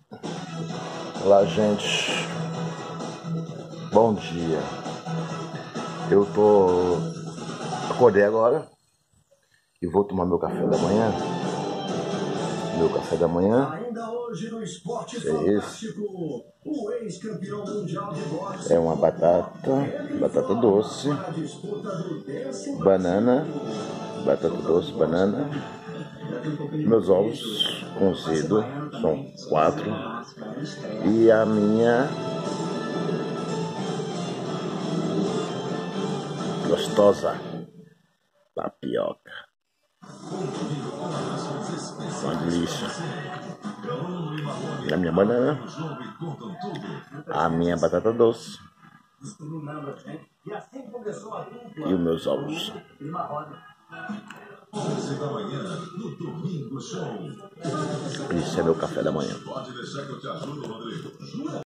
Olá, gente. Bom dia. Acordei agora e vou tomar meu café da manhã. Meu café da manhã é esse. É uma batata doce, banana, meus ovos cozidos, são 4, e a minha gostosa tapioca. Uma delícia. A minha banana, a minha batata doce e os meus ovos. Isso é meu café da manhã.